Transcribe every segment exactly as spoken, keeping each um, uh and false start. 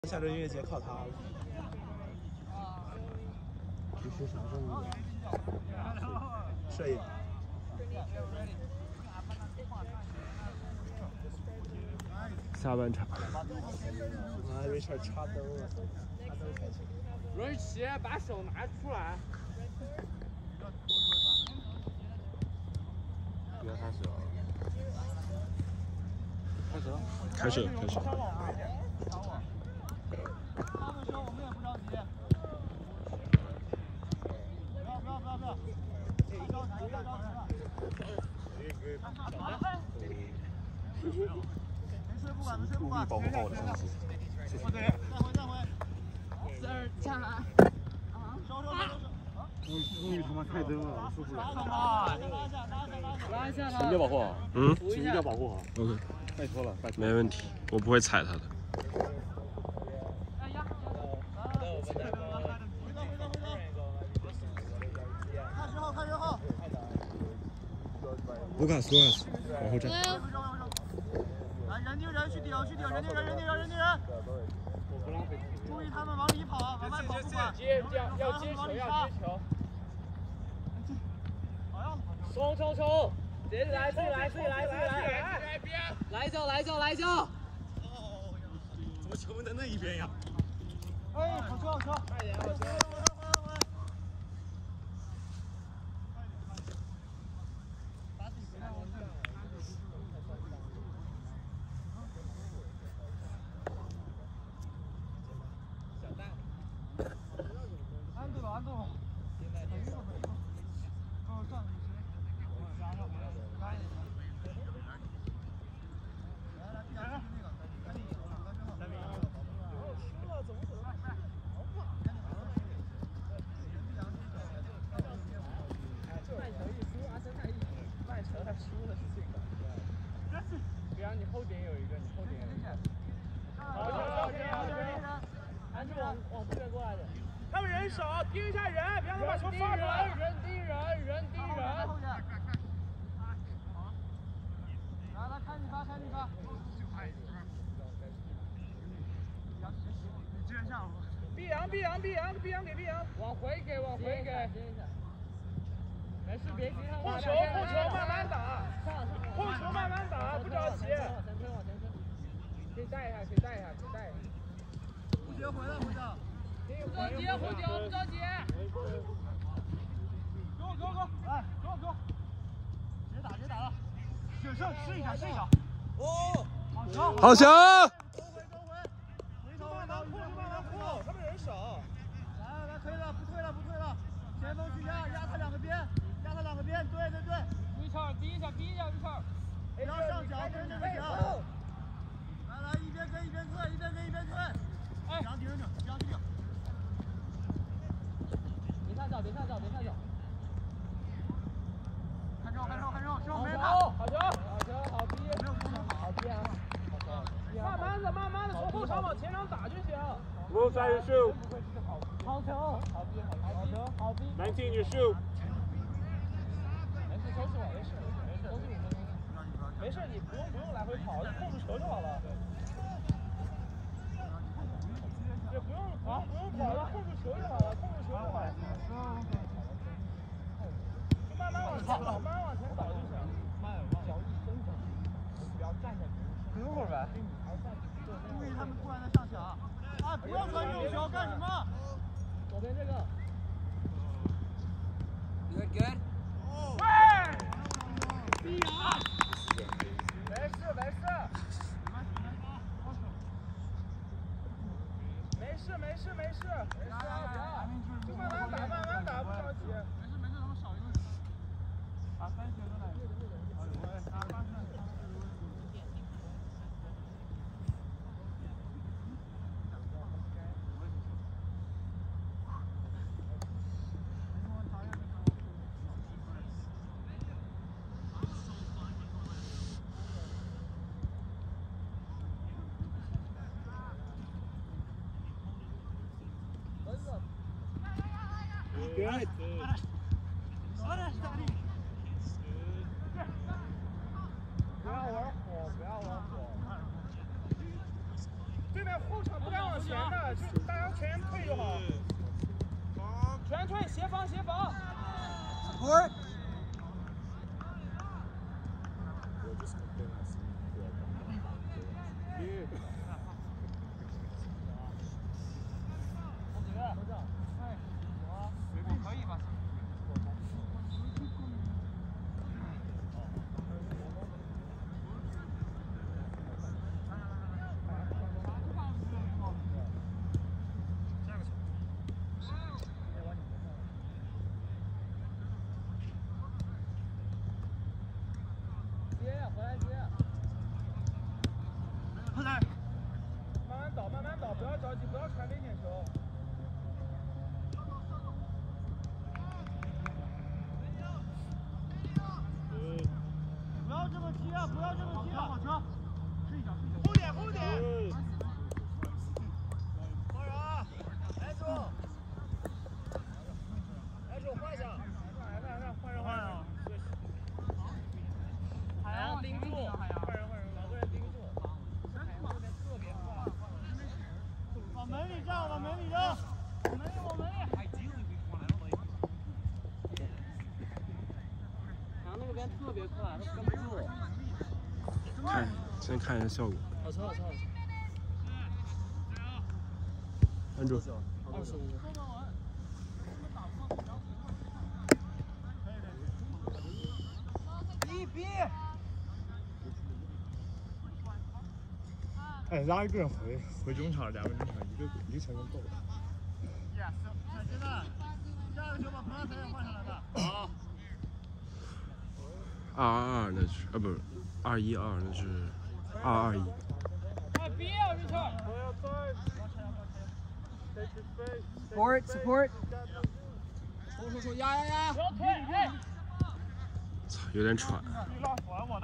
下周音乐节靠他了。你是啥专业？摄影。 下半场。 啊 ，Richard 插灯了，插灯才行。 瑞奇，把手拿出来。 要开始了。 开始了。 开始了，开始了。 他们说我们也不着急，不要不要不要不要，别着急别着急了。没事不管没事不管。 保护好我的身体。谢谢。 再回再回。 四二加了。啊。 收收收收。 终于终于他妈开灯了，我受不了。 拉下拉下拉下拉下。 请一定要保护好。嗯。请一定要保护好。OK。拜托了，拜托。没问题，我不会踩他的。 卢卡斯，卢卡斯，往后站。 来，人盯人去顶，去顶，人盯人，人盯人，人盯人。注意他们往里跑，往外跑不管。 接要要接球，要接球。冲冲冲！自己来，自己来，自己来，自己来！来一脚，来一脚，来一脚！ 怎么球在那一边呀？ 哎，好球好球！ 快点，好球！ 安住了，安住了。哦，上去谁？加上，加一点。来来，加上那个，赶紧，赶紧。输了怎么走？ 慢球一输，阿森纳一赢，慢球他输了是这个。对啊，你后点有一个，你后点有一个。好球，好球，好球！安住，往往这边过来的。 他们人少，盯一下人，别让他把球发出来。 人盯人，人盯人。来来，看你发，看你发。你支援下我。碧阳，碧阳，碧阳，碧阳给碧阳。 往回给，往回给。没事，别急他。 后球，后球慢慢打。后球慢慢打，不着急。 往前推，往前推。可以带一下，可以带一下，可以带一下。 胡杰回来，胡杰。 不着急，胡九不着急。 给我，给我，给我，来，给我，给我。直接打，直接打了。只剩试一下，试一下。哦，好球， 好球！ 收回，收回。回头，回头，控制慢慢控，他们人少。来来来，可以了，不退了，不退了。前锋去压，压他两个边，压他两个边，对对对。 于超，逼一下，逼一下，于超。 不要上脚，跟着个脚。来来，一边跟一边退，一边跟一边退。哎，脚顶着顶，脚顶。 别下脚，别下脚，别下脚。 看肉，看肉，看肉，肉没打。 好， 好球，好球，好逼， 没有攻好， 好逼啊！ 慢慢的，慢慢的从后场往前场打就行。 Move out your shoe. 好球，好逼，好球，好逼。 nineteen your shoe. 没事，收拾我，没事，没事，都是你们。 没事，你不用不用来回跑，就控制球就好了。也不用啊，不用跑，控制球就好了，控制球就好了。就慢慢往前倒，慢慢往前倒就行。慢，脚一伸脚，不要站着。等会儿呗。注意他们突然的上抢。啊！不要传这种球，干什么？ 左边这个。 Good, good. 喂！必然。没事，没事。 没事没事没事，没事啊！就慢慢打，慢慢打，不着急。没事没事，他们少一个人。啊，三学生来。 Good. 不要玩火，不要玩火。对面面后场不敢往前的，就大家全员退就好。全退，协防协防。 Support。 可以吧？接，回来接。 快点！ 慢慢倒，慢慢倒，不要着急，不要传危险球。 不要这么踢啊！不要这么踢啊！好球！睡一觉，睡一觉。后点，后点。高人啊！来住！来住，换一下。 来来来，换人换人。 海洋盯住， 换人换人，两个人盯住。海洋这边特别快。 往门里站，往门里扔。往门里，往门里。 那个边特别快，他跟不住。 看，先看一下效果。 好球好球好球！ 按住。 二十五。 逼逼！ 哎，拉一个人回回中场，两个中场，一个一个球就够了。 小鸡蛋，下个球把彭亚飞换上来吧。好。 二二二那是啊，不是二一二那是二二一。 哎，别啊，瑞秋！ Support, support。 冲冲冲，压压压！不要退！哎， 操，有点喘。 我我的。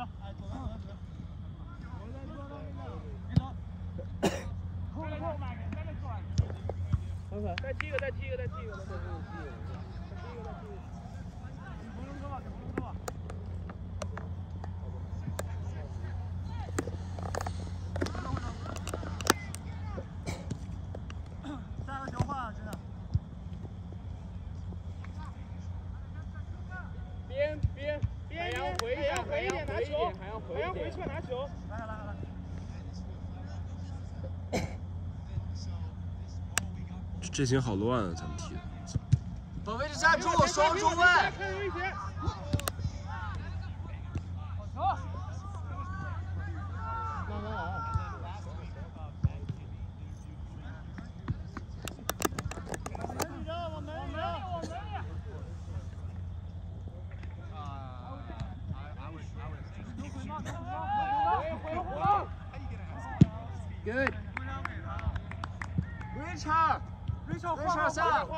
再踢一个，再踢一个，再踢一个，再踢一个，再踢一个，再踢一个，再踢一个。 不用说吧，不用说吧。 下个球换，真的。 边边边，海洋回一点，回一点拿球，海洋回，海洋回撤拿球。 来来来来。 阵型好乱啊，咱们踢的。 把位置站住，双中卫。 看危险。好球！慢慢来。 Good. Richard. Richard 上。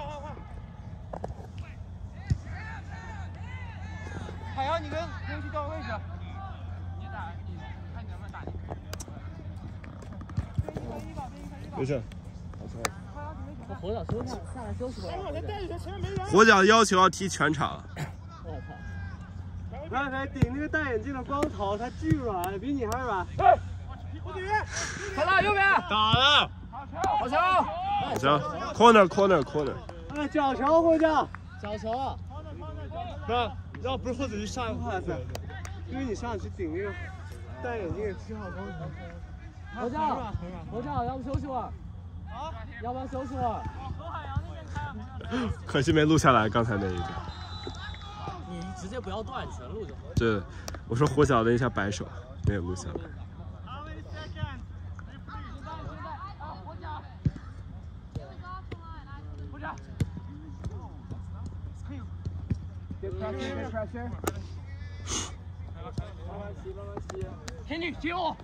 海洋，你跟跟去调位置。你打，你看你能不能打进去。 没事。 火脚休息，下来休息会儿。 往前带一球，前面没人。 火脚要求要踢全场。 我操！ 刚才顶那个戴眼镜的光头，他巨软，比你还软。后队员， 快了，右边。 打了。 好球！ 好球 ！corner corner corner。 哎，角球，后将。 小球。 是吧？要不是或者去上一块赛， 因为你上去顶那个戴眼镜的七号光头。 侯将，侯将，要不休息会儿？ 好， 要不要休息会儿？ 从海洋那边开。 可惜没录下来刚才那一个。 你直接不要断，全录就好。 对，我说火脚的一下摆手，没有录下来。 Good pressure, good pressure. 天女接我。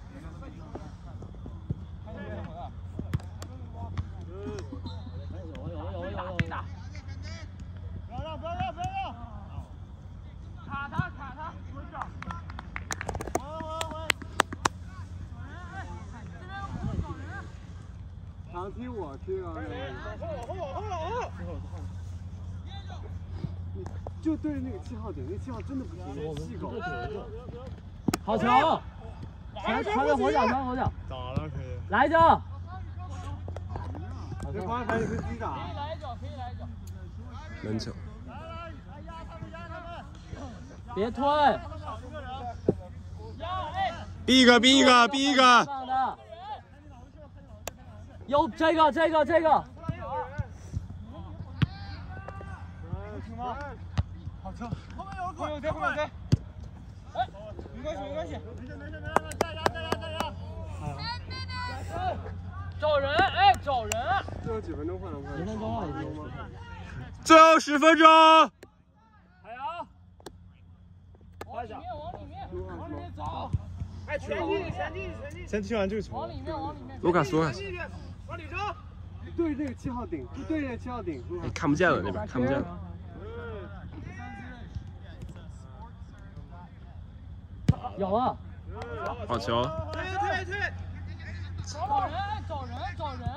有有有有有。 不要让，不要让，不要让！卡他，卡他，回去。稳稳稳。 常踢我踢了。往后，往后，往后，往后。 就对着那个七号顶，那七号真的不行，细狗。 好球！传传给火脚，传火脚。 打了可以。 来着。 这光还是自己打。 可以来一脚，可以来一脚。 门球。 别吞。 逼一个，逼一个，逼一个。 有这个，这个，这个。 好球！后面有个，后面有谁？后面有谁？哎，没关系，没关系。没事没事没事，再压再压再压。 找人，哎，找人。 最后几分钟换了换？ 十分钟了已经。 最后十分钟。 还有。往里面，往里面，往里面走。 哎，前进，前进，前进。先踢完这个球。 往里面，往里面。 卢卡斯，卢卡斯。 往里冲！对那个七号顶，对那个七号顶。 哎，看不见了那边，看不见了。 有了。 好球！ 退退退！ 找人，找人，找人。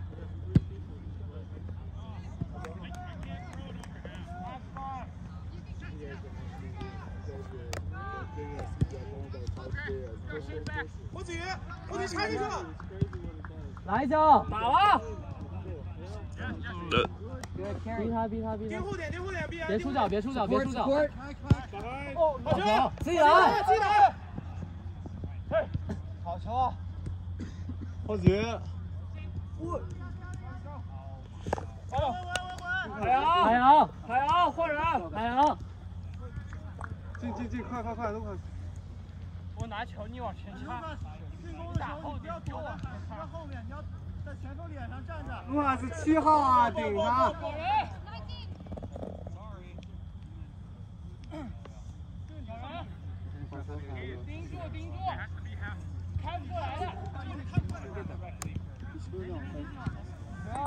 我举，我举插进去了。 来一脚， 打了。 逼他，逼他，逼他。 盯后点，盯后点，逼！ 别出脚，别出脚，别出脚。 哦，好球！ 自己来， 自己来。嘿，好球！ 后举。 我。 海洋， 海洋， 海洋，换人！ 海洋， 进进进，快快快，都快！ 我拿球，你往前插。 进攻的时候你不要躲往后面，你要在前锋脸上站着。哇，是七号啊，顶他！ 找人！盯住，盯住，开不过来的。不要不要。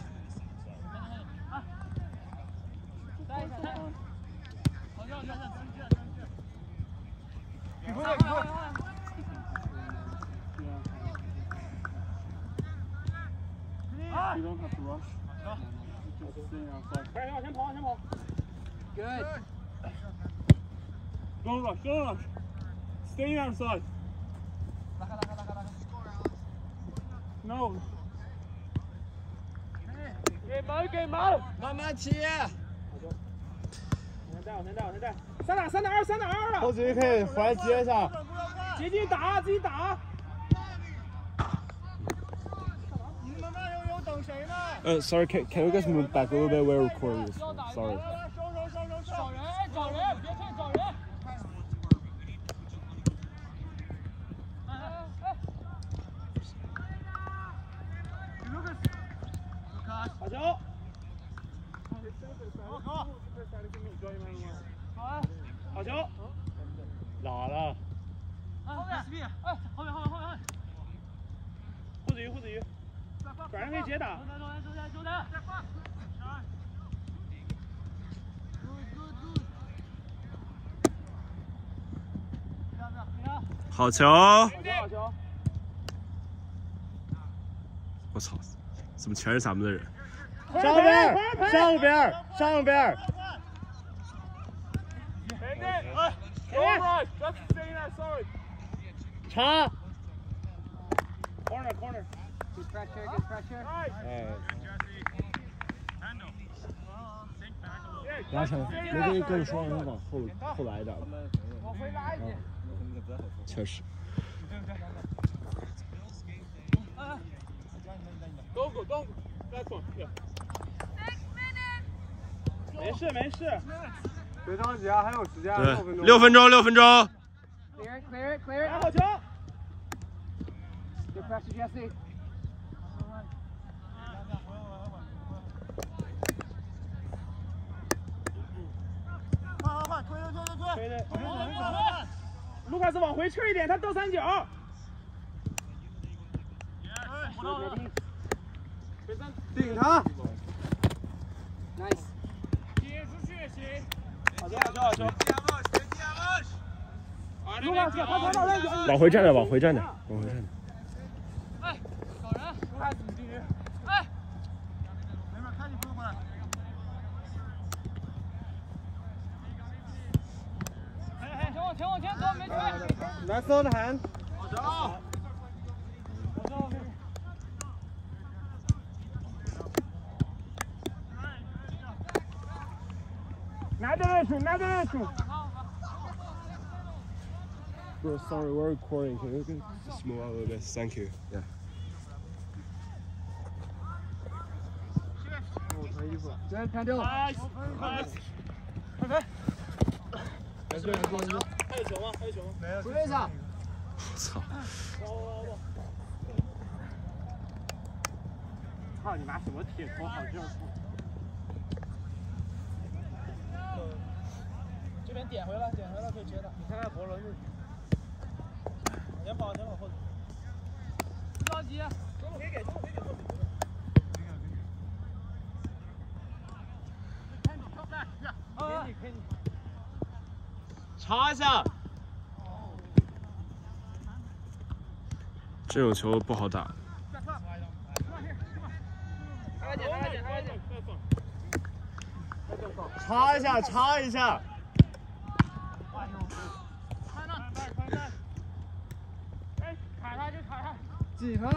待一下，待。好球，好球！ 给回来，给回来。啊！ 快点，往前跑，往前跑。 Good. Go rush, go rush. Stay outside. No. 给门，给门， 慢慢起。 往前带，往前带，往前带。三打三打二，三打二啊！ 后举可以回来接一下。 接近打，自己打。 Uh, sorry, can, can you guys move back a little bit? We're recording this. Sorry. 找人，找人，别退，找人。哎哎哎！好球！好球！ 哪了？ 后面，哎，后面，后面，后面，护子鱼，护子鱼。 转身可以直接打。 好球！ 好球！ 我操，怎么全是咱们的人？ 上边，上边，上边。 查。 Corner, corner. Good pressure, good pressure. 拉成，没可以跟你说，让他往后后来一点。 往回拉一点。 确实。 Go go go! That's one. Yeah. 没事没事。 别着急啊，还有时间， 对， 六分钟。 六分钟，六分钟。 Clear it, clear it, clear it. 打好球。 Good pressure, Jesse. 快快快，推推推推推！ 推推。卢卡斯往回撤一点，他倒三角。 顶他 Nice. 接出去行。好球好球好球。卢卡斯，他他到三角。 往回站点，往回站点，往回站点。 哎，找人。卢卡斯你进去。哎。 没事，看你不用过来。 前往前往前走，没推。 来，on the hand。 好球。好球。 Not direction, not direction. Bro, sorry, we're recording. Can you just move out a little bit? Thank you. Yeah. 直接看掉。快快快！没事没事没事。还有球吗？还有球吗？没有。追上。 我操！ 操你妈！什么铁头好这样说？ 这边点回来，点回来可以接的。 你看看博伦是。 先跑，先往后走。 不着急， 中路可以给，中路可以给。 查一下， 这种球不好打。 查一下，查一下。哎，卡他就卡他。几分？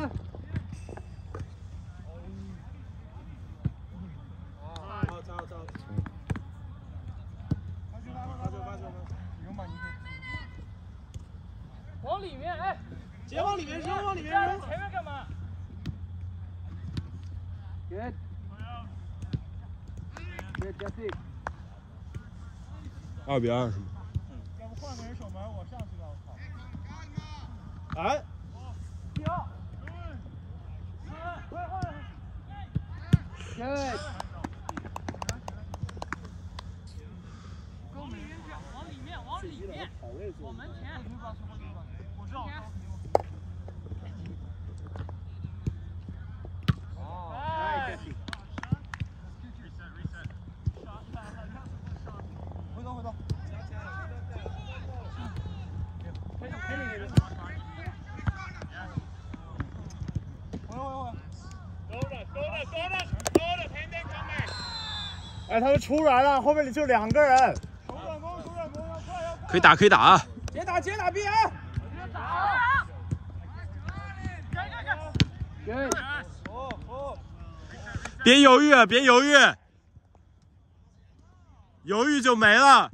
好，走走走。 往里面，哎， 直接往里面扔，往里面扔。 前面干嘛 ？Good。Good, Jesse。 二比二是吗？ 要不换个人守门，我上去了，我操！ 哎。 有。 Good。 往里面，往里面，往门前。 我知道。 哦。 回头回头。 陪着陪你。 回回回。 收着，收着，收着，收着，陪你哥们。哎，他们出来了，后面就两个人。 可以打，可以打啊！ 直接打，直接打 B 啊！ 直接打！给！ 哦哦！ 别犹豫，别犹豫，犹豫就没了。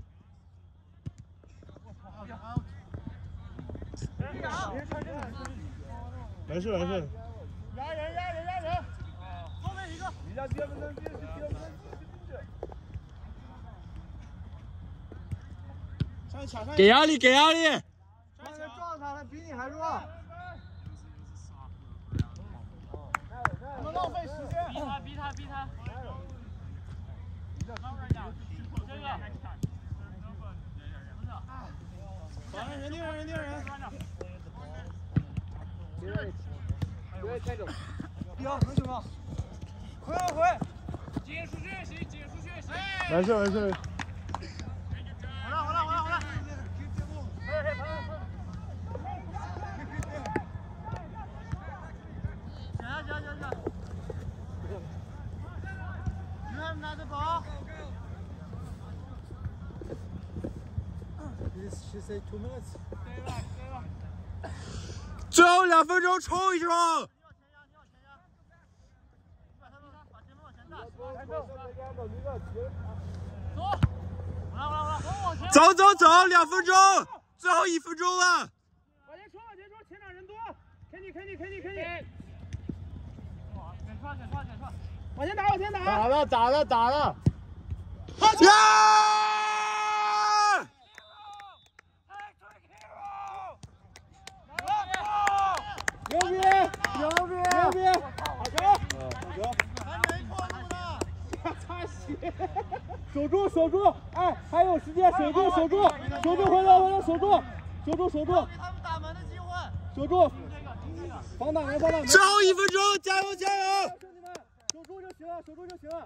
没事没事。 压人压人压人！后面一个。你家接不能接，接不能接。 给压力，给压力！ 上面撞他，他比你还弱。不能浪费时间。 逼他，逼他，逼他。这个。 反正人盯人，人盯人。 对，开走。 逼啊，能行吗？回回回。 结束学习，结束学习。 没事没事。 好了好了好了好了。行了行行行。你看拿着宝。She said two minutes. 最后两分钟冲一冲！走走走，两分钟，最后一分钟了。 往前冲，往前冲，前场人多，看你，看你，看你，看你。点串，点串，点串。 往前打，往前打。打了，打了，打了。 呀！ 牛逼，牛逼，牛逼！好球，好球。 还没破路呢。 擦鞋。守住，守住！哎，还有时间，守住，守住，守住，回来，回来，守住，守住，守住。 给他们打门的机会。 守住。防打门，防打门。 最后一分钟，加油，加油！ 兄弟们，守住就行了，守住就行了。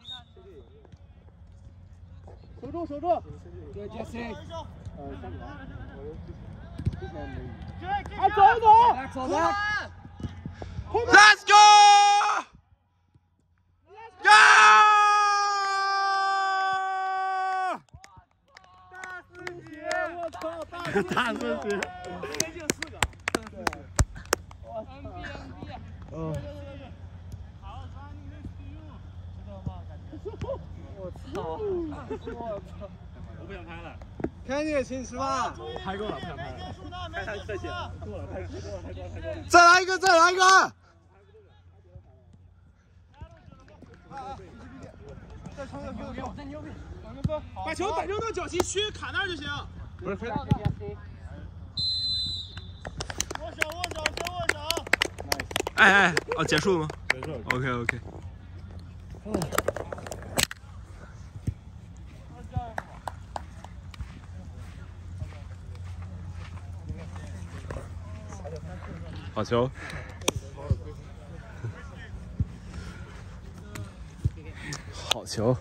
守住，守住。对，杰西。呃，下面。哎，走走，走走。 Let's go! Go! 大四血，我操！大四血， 直接进四个。 我操 ！N B N B。 嗯。 好，知道吗？感觉。 我操！我操！ 我不想拍了。 看你请吃饭。 拍够了，不想拍了。拍他特写，够了，拍够了，拍够了，拍够了。 再来一个，再来一个。 再冲个给我再牛逼！ 把球打扔到脚旗区，卡那儿就行。不是， 握手，握手，先握手。 哎哎，哦，结束了吗？ 结束了。 OK OK。好球！好球！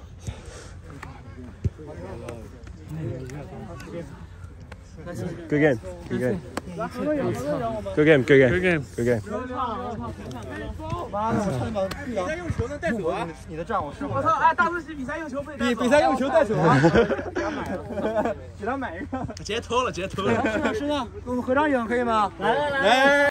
Good game, good game. Good game, good game, good game, good game. 妈的，我差点把比赛用球能带手啊！你的账我是我操！ 哎，大四喜比赛用球被比比赛用球带手啊！给他买一个， 直接偷了，直接偷了。 是呢，是呢，跟我们合张影可以吗？来来来。